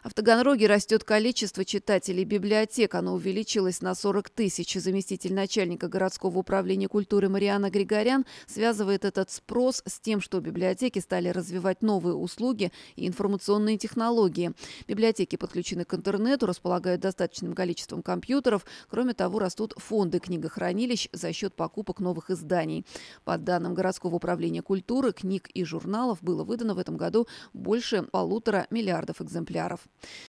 В Таганроге растет количество читателей библиотек. Оно увеличилось на 40 тысяч. Заместитель начальника городского управления культуры Марианна Григорян связывает этот спрос с тем, что библиотеки стали развивать новые услуги и информационные технологии. Библиотеки подключены к интернету, располагают достаточным количеством компьютеров. Кроме того, растут фонды книгохранилищ за счет покупок новых изданий. По данным городского управления культуры, книг и журналов было выдано в этом году больше 1,5 миллиарда экземпляров.